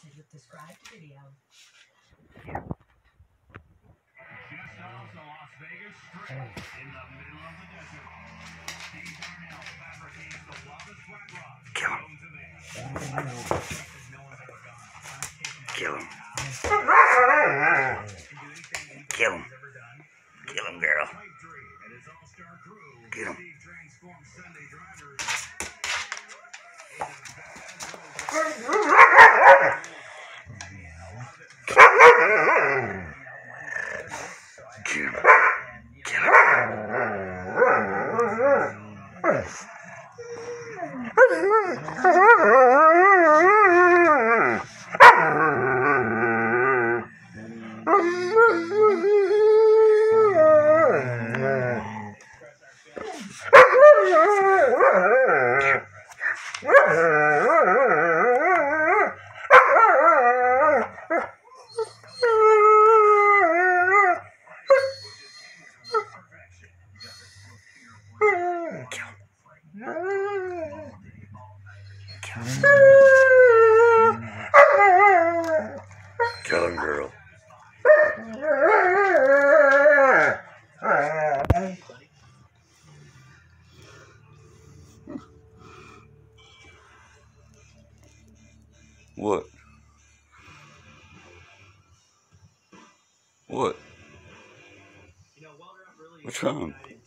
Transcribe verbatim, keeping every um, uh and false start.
message with described video. Just off the Las Vegas Strip, in the middle of the desert, Steve Darnell fabricates the wildest flat rock. Kill him. Kill him. Kill him. Kill him, girl. Get him. Kill him. Kill Kill him, girl. What? What? What's wrong?